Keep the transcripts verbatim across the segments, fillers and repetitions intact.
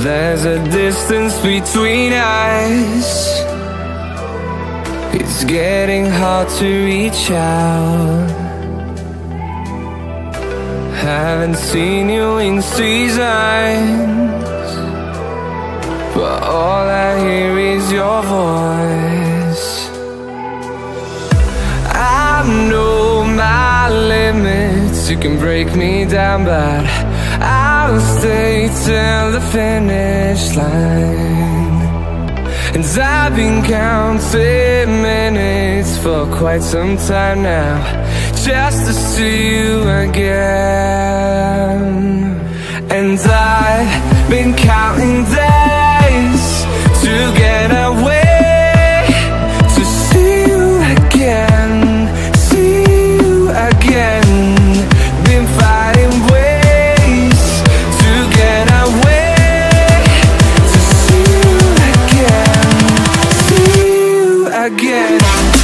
There's a distance between us. It's getting hard to reach out. Haven't seen you in seasons, but all I hear is your voice. I know my limits, you can break me down, but I'll stay till the finish line. And I've been counting minutes for quite some time now, just to see you again. And I've been counting days to get away, to see you again, see you again. Been fighting ways to get away, to see you again, see you again.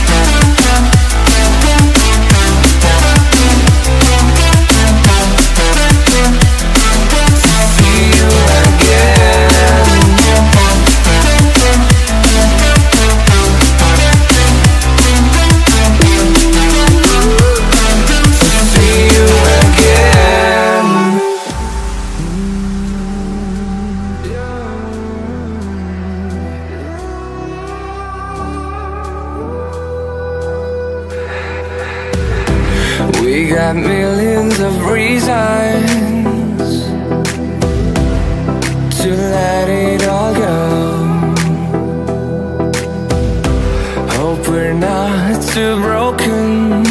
We got millions of reasons to let it all go. Hope we're not too broken